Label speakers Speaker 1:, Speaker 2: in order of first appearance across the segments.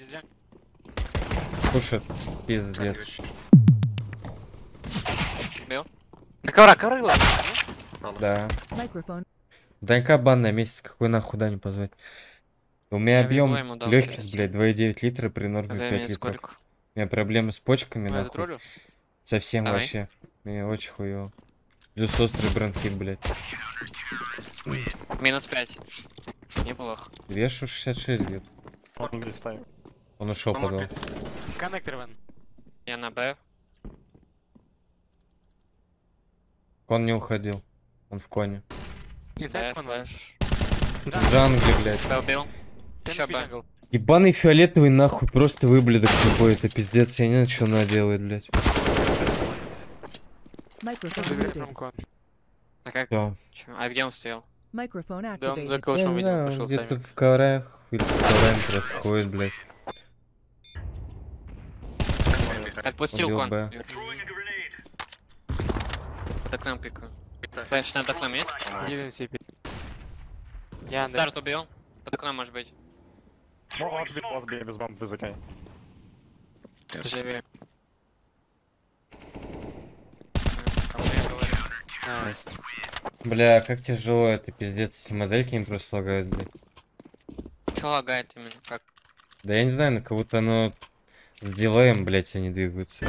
Speaker 1: Нельзя.
Speaker 2: Кушает. Пиздец.
Speaker 1: Бил. Ковра, ковра.
Speaker 2: Да.
Speaker 3: Microphone.
Speaker 2: Данька бан на месяц, какой нахуй Даню позвать? У меня
Speaker 1: Я
Speaker 2: объем
Speaker 1: ему дал
Speaker 2: легких,
Speaker 1: через.
Speaker 2: блядь, 2,9 литра при норме
Speaker 1: За
Speaker 2: 5
Speaker 1: месяц
Speaker 2: литров.
Speaker 1: сколько?
Speaker 2: У меня проблемы с почками,
Speaker 1: Ну, я
Speaker 2: нахуй.
Speaker 1: затроллю?
Speaker 2: Совсем
Speaker 1: Давай.
Speaker 2: вообще. Мне очень хуёво. Плюс острый бронхит, блядь.
Speaker 1: Минус 5. Неплохо.
Speaker 2: Вешу 66 где-то.
Speaker 4: Он листает.
Speaker 2: Он ушел подвал.
Speaker 1: Коннектор вен. Я на Б.
Speaker 2: Кон не уходил. Он в коне.
Speaker 1: Б, флэш.
Speaker 2: В джангле, блядь.
Speaker 1: Б убил. Еще Б.
Speaker 2: Ебаный фиолетовый нахуй просто выблядок любой. Это пиздец, я не знаю, что она делает, блядь.
Speaker 3: Microphone muted.
Speaker 1: А как?
Speaker 2: Всё.
Speaker 1: Чё? А где он стоял?
Speaker 3: Microphone
Speaker 1: Да он за
Speaker 3: activated.
Speaker 2: Я
Speaker 1: калашом,
Speaker 2: не
Speaker 1: видимо,
Speaker 2: знаю, он
Speaker 1: пошел
Speaker 2: где-то
Speaker 1: таймер.
Speaker 2: в коврах или в коврами просто ходит, блядь.
Speaker 1: Отпустил
Speaker 2: Убил
Speaker 1: кон.
Speaker 2: Б.
Speaker 1: Так нам пикаю. Флэш надо окном есть? Я Дарт убил. Под окном может быть.
Speaker 4: Может быть, вас без бомбы закинь.
Speaker 1: Живи.
Speaker 4: Найс.
Speaker 2: Бля, как тяжело это, пиздец, эти модельки им просто лагают, блядь.
Speaker 1: Чё лагает именно? Как?
Speaker 2: Да я не знаю, на кого-то оно с дилеем, блядь, они двигаются.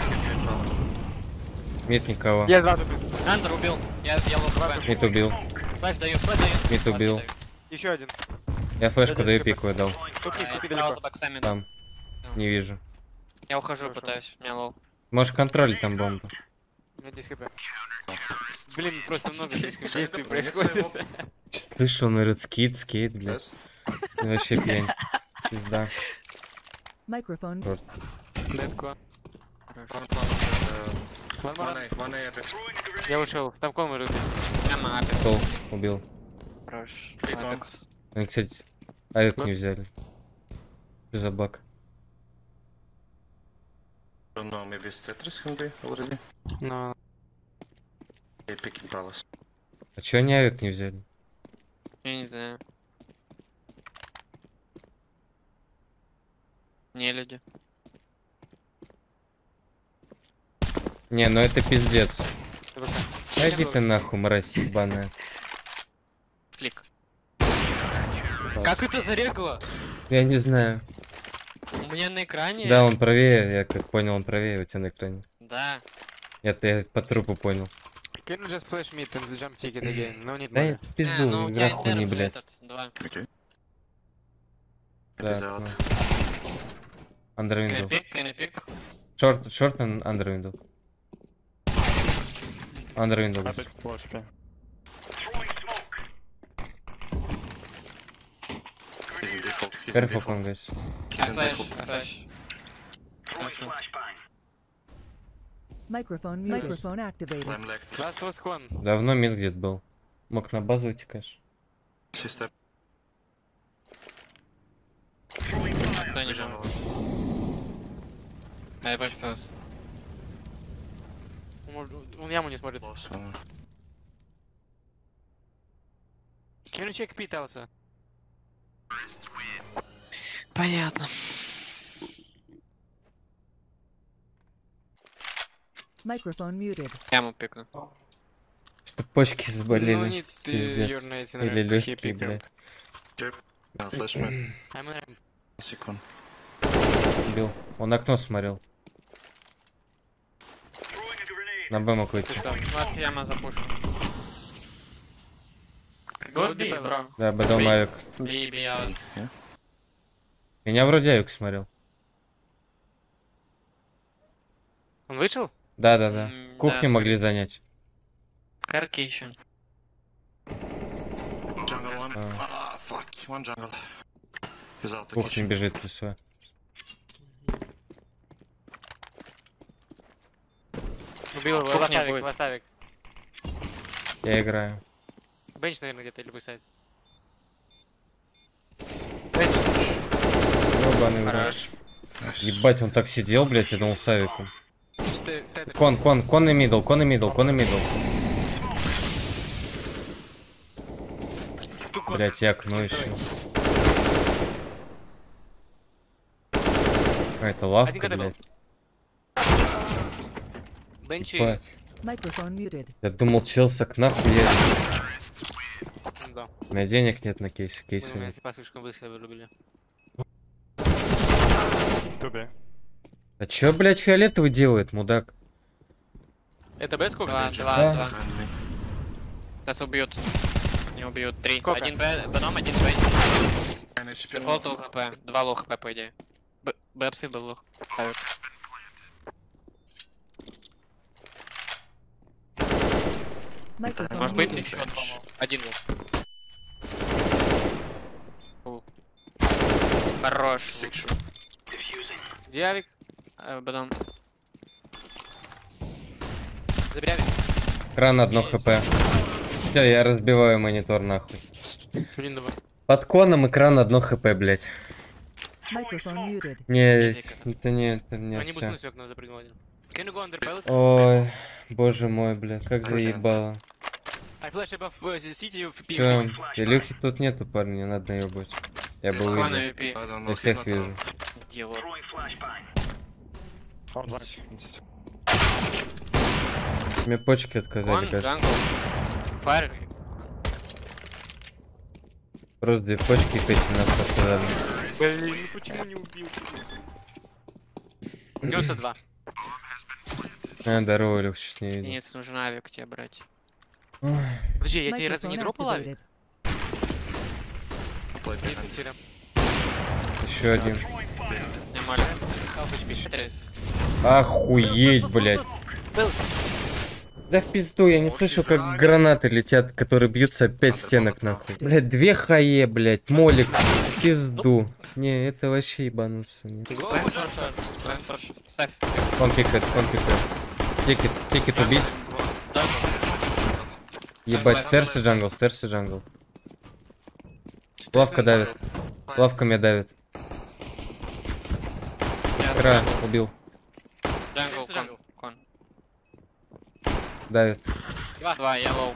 Speaker 2: Мид никого.
Speaker 1: Я два убил. Андер убил. Я лох.
Speaker 2: Мид убил.
Speaker 1: Флэш даю, флэш даю.
Speaker 2: Мид убил.
Speaker 1: Еще один.
Speaker 2: Я флешку даю пиковую дал.
Speaker 1: Справа за боксами.
Speaker 2: Там. Не вижу.
Speaker 1: Я ухожу, пытаюсь. У меня лоу.
Speaker 2: Можешь контролить там бомбу.
Speaker 1: У меня 10 хп. Блин, просто много слишком действий происходит.
Speaker 2: Слышу, он говорит, скейт, блядь. Вообще пьянь. Пизда.
Speaker 3: Microphone.
Speaker 2: Черт.
Speaker 1: Дэвко. Я ушел. Там кон может быть. Прямо апекс.
Speaker 2: Стол. Убил.
Speaker 1: Хорош. Апекс.
Speaker 2: Они, кстати, авик не взяли. Что за баг?
Speaker 5: Don't know, maybe it's Tetris can be already.
Speaker 1: No.
Speaker 5: They picking palace.
Speaker 2: А чё они авик не взяли?
Speaker 1: Я не знаю. Не люди.
Speaker 2: Не, ну это пиздец. Иди ты нахуй, мразь ебаная.
Speaker 1: Клик. Как это зарегало?
Speaker 2: Я не знаю.
Speaker 1: У меня на экране.
Speaker 2: Да, он правее, я как понял, он правее у тебя на экране.
Speaker 1: Да.
Speaker 2: Я по трупу понял.
Speaker 6: Can you just flash mid and jump ticket again? No need
Speaker 2: Да
Speaker 6: more.
Speaker 2: я пизду,
Speaker 1: ну, у
Speaker 2: игра
Speaker 1: тебя
Speaker 2: хуйни,
Speaker 1: интер
Speaker 2: блядь.
Speaker 1: этот, два.
Speaker 5: Okay.
Speaker 2: Да,
Speaker 5: Is out.
Speaker 2: Андервиндл.
Speaker 1: Пик.
Speaker 2: Шорт андервиндл. Андервиндл.
Speaker 4: Apex по HP.
Speaker 5: He's in default. He's in
Speaker 2: Careful,
Speaker 5: default.
Speaker 2: guys.
Speaker 5: He's in
Speaker 1: Флэш,
Speaker 5: default.
Speaker 1: флэш.
Speaker 3: Microphone muted. Microphone activated.
Speaker 5: Climb left.
Speaker 6: Last was con.
Speaker 2: Давно мид где-то был. Мог на базу идти, конечно.
Speaker 5: Sister.
Speaker 1: Кто не жил? А я больше пес. Он яму не смотрит.
Speaker 5: Close.
Speaker 6: Can you check pit also?
Speaker 1: Понятно.
Speaker 3: Microphone muted.
Speaker 1: Яму пикну.
Speaker 2: Что почки
Speaker 6: No
Speaker 2: заболели.
Speaker 6: need your
Speaker 2: Пиздец.
Speaker 6: nades in
Speaker 2: Или
Speaker 6: ramp. He
Speaker 2: легкие,
Speaker 6: pick ramp.
Speaker 2: блядь.
Speaker 5: Now flash man.
Speaker 6: I'm in ramp.
Speaker 5: Second.
Speaker 2: Он окно смотрел. На Б мог выйти.
Speaker 1: Ты что? У нас яма запушена. Год би, бро.
Speaker 2: Да, Б дал Мавик.
Speaker 1: Би, я.
Speaker 2: Меня вроде авик смотрел.
Speaker 6: Он вышел?
Speaker 2: Да.
Speaker 1: Да,
Speaker 2: Кухню могли занять.
Speaker 1: Карки еще.
Speaker 5: Jungle one. Ah, fuck. One jungle. He's out the
Speaker 2: Кухня
Speaker 5: kitchen.
Speaker 2: бежит плюсовая.
Speaker 6: Убил его.
Speaker 1: Кухня будет.
Speaker 6: Ластовик.
Speaker 2: Я играю.
Speaker 6: Бенч, наверное, где-то или высадит.
Speaker 2: Ёбаный в рот.
Speaker 1: Хорош.
Speaker 2: Ебать, он так сидел, блядь, я думал с авиком.
Speaker 6: Tether.
Speaker 2: Кон и мидл. Блять, я окно еще. А, это лавка,
Speaker 6: Один КД был.
Speaker 2: блядь.
Speaker 6: Бенчи.
Speaker 2: Ебать.
Speaker 3: Microphone muted.
Speaker 2: Я думал, чел с окна хуярит.
Speaker 6: Да.
Speaker 2: У меня денег нет на кейс.
Speaker 6: Мы
Speaker 2: Кейсы
Speaker 6: меня
Speaker 2: нет.
Speaker 6: типа слишком быстро вырубили.
Speaker 4: 2B.
Speaker 2: А чё, блядь, фиолетовый делает, мудак?
Speaker 6: Это Б сколько?
Speaker 7: Два,
Speaker 6: Бенчи?
Speaker 7: два,
Speaker 2: Да.
Speaker 7: два.
Speaker 5: Friendly.
Speaker 7: Сейчас убьют. Не убьют. 3.
Speaker 6: Сколько?
Speaker 7: Один Б, Беном, один Б.
Speaker 5: And HP.
Speaker 7: Дефолт лоу хп. 2 лоу хп, по идее. Бэпсы был лох. Ставик.
Speaker 3: Microphone
Speaker 7: Может быть,
Speaker 3: muted.
Speaker 7: еще одного. Один был. Хорош.
Speaker 5: Six.
Speaker 6: Диавик.
Speaker 7: Беном.
Speaker 6: Забери авик.
Speaker 2: Кран одно хп. Все, я разбиваю монитор нахуй.
Speaker 6: Блин, давай.
Speaker 2: Под коном экран одно хп, блядь.
Speaker 3: Microphone muted.
Speaker 2: Не,
Speaker 7: Физика.
Speaker 2: это не, это не
Speaker 6: Они
Speaker 2: все.
Speaker 6: будут в окно запрыгнул один. Can you go under pallet?
Speaker 2: Ой, боже мой, блядь, как
Speaker 5: Окей.
Speaker 2: заебало.
Speaker 6: I flash above city of P.
Speaker 2: Чё, Илюхи тут нету, парни, не надо наебать. Я был
Speaker 7: Кон
Speaker 2: виден.
Speaker 7: AWP.
Speaker 5: I don't know.
Speaker 2: Я
Speaker 5: he's
Speaker 2: всех
Speaker 5: not
Speaker 2: вижу.
Speaker 5: around.
Speaker 7: Где вот?
Speaker 4: Oh, nice. Insist.
Speaker 2: Мне почки отказали,
Speaker 7: Кон,
Speaker 2: кажется.
Speaker 7: джангл. Фаер.
Speaker 2: Просто две почки и 5 нас отказали.
Speaker 6: Блин, ну почему не убил? 92.
Speaker 2: А, здорово, Илюх, чуть не видел.
Speaker 7: Нет, нужен авик тебе брать.
Speaker 2: Ой,
Speaker 6: Подожди, я тебе разве не
Speaker 3: Microphone
Speaker 6: дропал авик?
Speaker 3: activated.
Speaker 5: Play
Speaker 6: Нет,
Speaker 5: behind.
Speaker 6: сильно.
Speaker 2: еще один.
Speaker 7: Не молю.
Speaker 2: Охуеть, блядь. Да в пизду, я не слышу, как гранаты летят, которые бьются об 5 стенок, нахуй. Блядь, 2 хае, блядь, молик, в пизду. Не, это вообще ебануться. Не.
Speaker 7: Ставь.
Speaker 2: Он пикает. Тикет убить. Ебать, стерс и джангл. Лавка давит. Лавка меня давит. Кра, убил.
Speaker 7: Джангл, кон.
Speaker 2: Давит.
Speaker 7: 2, я лоу.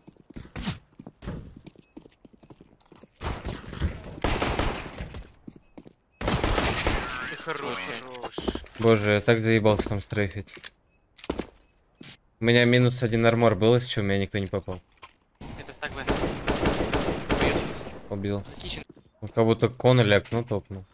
Speaker 6: Хорош.
Speaker 2: Боже, я так заебался там стрейфить. У меня минус 1 армор был, из чего у меня никто не попал.
Speaker 6: Это стак Б.
Speaker 2: Убил.
Speaker 6: Кичен.
Speaker 2: Ну, как будто кон или окно топнул.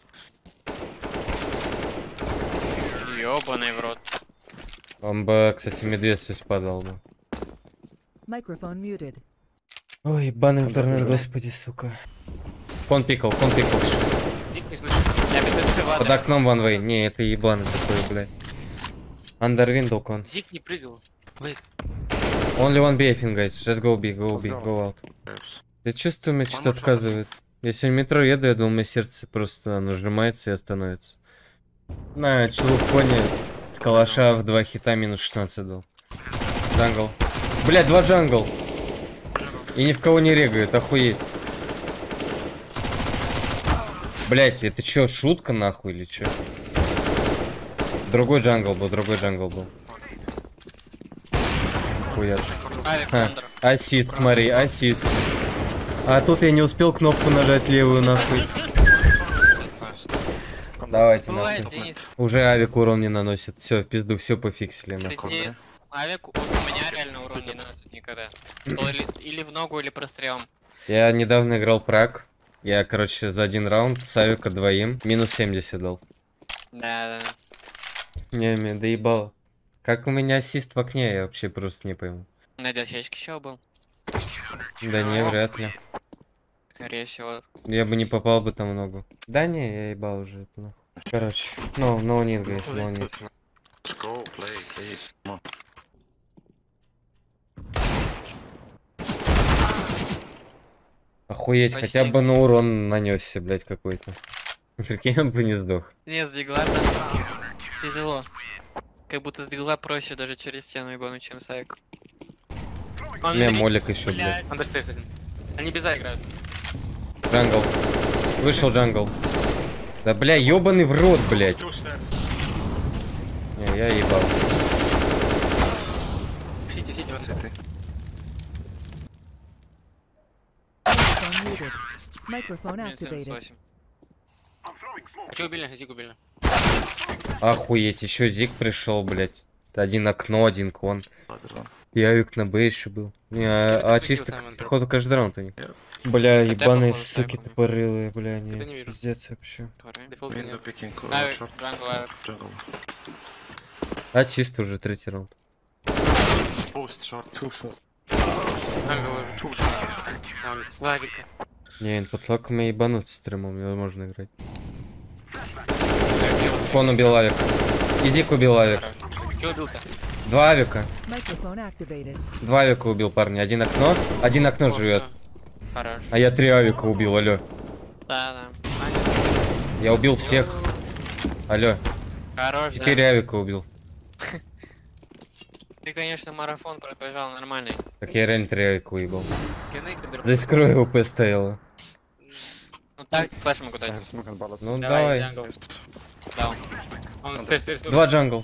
Speaker 7: Ёбаный в рот.
Speaker 2: Он бы, кстати, медведь здесь падал бы.
Speaker 3: Microphone muted.
Speaker 2: Ой, ебаный интернет, господи, сука. Кон пикал.
Speaker 6: Дик не слышу.
Speaker 7: Я без этого
Speaker 2: Под окном ванвей. Не, это ебаный такой, блядь. Under window кон.
Speaker 6: Зик не прыгал.
Speaker 2: Only one BFing, guys. Just go B, go out.
Speaker 5: Yes.
Speaker 2: Я чувствую, меня что-то отказывает. Если в метро еду, я думал, мое сердце просто нажимается и остановится. На, чего в коне с калаша в 2 хита минус 16 дал. Джангл. Блядь, 2 джангл. И ни в кого не регают, охуеть. Блядь, это чё, шутка нахуй или чё? Другой джангл был. Хуяр.
Speaker 7: Авик,
Speaker 2: Ха,
Speaker 7: андер.
Speaker 2: ассист, смотри, ассист. А тут я не успел кнопку нажать левую нахуй.
Speaker 5: Nice.
Speaker 2: Давайте
Speaker 7: Бывает,
Speaker 2: нахуй.
Speaker 7: Денис.
Speaker 2: Уже авик урон не наносит. Все, пизду, все пофиксили нахуй.
Speaker 7: Кстати, авик у меня реально урон не наносит никогда. То или в ногу, или прострелом.
Speaker 2: Я недавно играл праг. Я, короче, за один раунд с авика двоим минус 70 дал.
Speaker 7: Да.
Speaker 2: Не, меня доебало. Как у меня ассист в окне, я вообще просто не пойму.
Speaker 7: На дельчачке еще был.
Speaker 2: Да не, вряд ли.
Speaker 7: Скорее всего.
Speaker 2: Я бы не попал бы там много. Да не, я ебал уже это нахуй. Короче, no need, guys, no need.
Speaker 5: Let's go, play, please. Come on.
Speaker 2: Охуеть,
Speaker 7: Почти.
Speaker 2: хотя бы на урон нанесся, блядь, какой-то. Прикинь, он бы не сдох.
Speaker 7: Нет, с дигла там тяжело. Как будто с дигла проще даже через стену ебану, чем с авик.
Speaker 2: У меня молик еще, блядь.
Speaker 6: Андерстейрс один. Они без А играют.
Speaker 2: Джангл. Вышел джангл. Да бля, ёбаный в рот, блядь.
Speaker 5: Two stairs.
Speaker 2: Не, я ебал.
Speaker 6: Сити, вот.
Speaker 5: City.
Speaker 3: Microphone muted. Microphone
Speaker 7: Минус
Speaker 3: activated.
Speaker 7: 78.
Speaker 6: А что убили? Зик убили.
Speaker 2: Охуеть, еще Зик пришел, блядь. Один окно, один кон. И авик на Б еще был. Не, а чисто походу каждый раунд у них. Бля, ебаные
Speaker 7: походу,
Speaker 2: суки
Speaker 7: так,
Speaker 2: тупорылые, бля,
Speaker 6: Это не
Speaker 2: не,
Speaker 6: вижу.
Speaker 2: пиздец вообще.
Speaker 6: Дефолт
Speaker 5: Window
Speaker 6: нет.
Speaker 5: picking,
Speaker 6: Авик,
Speaker 5: short,
Speaker 6: джангл, авик.
Speaker 5: jungle.
Speaker 2: А чисто уже третий раунд.
Speaker 5: Boost, short, two short.
Speaker 6: Джангл,
Speaker 5: Two short.
Speaker 6: с авика.
Speaker 2: Не, под локом ебануться стримом, невозможно играть. Кон убил авик. Идик убил авик.
Speaker 6: Чего убил-то?
Speaker 2: Два авика.
Speaker 3: Microphone activated.
Speaker 2: Два авика убил, парни. Один окно живет.
Speaker 6: Хорош.
Speaker 2: А я 3 авика убил, алло.
Speaker 7: Да.
Speaker 2: Я убил всех. Алло.
Speaker 7: Хорош,
Speaker 2: 4
Speaker 7: да.
Speaker 2: авика убил.
Speaker 7: Ты, конечно, марафон пробежал нормальный.
Speaker 2: Так я реально 3 авика уебал.
Speaker 6: Кины, кибер.
Speaker 2: Здесь крою УП стояла.
Speaker 7: Ну так, флеш могу дать.
Speaker 4: Smoke and balance.
Speaker 2: Ну
Speaker 6: Давай,
Speaker 2: давай.
Speaker 6: джангл.
Speaker 7: Даун.
Speaker 6: Он стресс.
Speaker 2: Два джангл.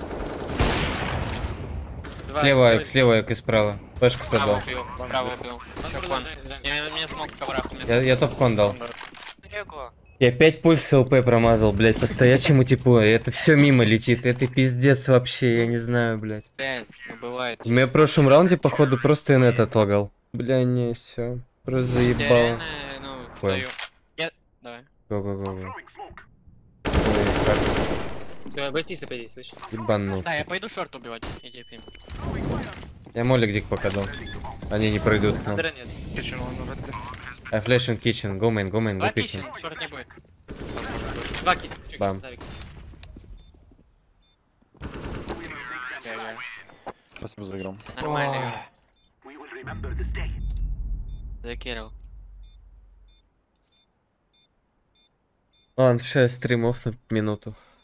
Speaker 2: Слева авик, слева авик и справа. Флешку кто
Speaker 7: Справа
Speaker 2: дал.
Speaker 7: убил, справа убил. Еще кон. Мне смог в коврах.
Speaker 2: Я топ-кон дал.
Speaker 7: Далеко.
Speaker 2: Я 5 пуль с ЛП промазал, блядь, по стоячему типу. Это все мимо летит. Это пиздец вообще, я не знаю, блядь.
Speaker 7: Блядь, ну бывает.
Speaker 2: У меня в прошлом раунде, походу, просто инет отлагал. Бля, не, все. Просто
Speaker 7: Я
Speaker 2: заебало.
Speaker 7: реально, ну,
Speaker 2: Понял.
Speaker 7: стою. Я... Давай.
Speaker 2: Го-го-го.
Speaker 6: Байтись опять, слышишь?
Speaker 2: Ебанут.
Speaker 7: Да, я пойду шорт убивать. Иди к ним.
Speaker 2: Я молик дик пока дал. Они не пройдут к нам.
Speaker 6: Андера нет.
Speaker 5: Kitchen one already.
Speaker 2: I flash in kitchen. Go main, go
Speaker 7: Два
Speaker 2: pick
Speaker 7: кичен,
Speaker 2: him.
Speaker 7: шорт не будет.
Speaker 6: Два кит.
Speaker 2: Бам.
Speaker 4: Спасибо за игру.
Speaker 7: Нормально, Юра. Закерил.
Speaker 2: Ладно, 6 стримов на минуту.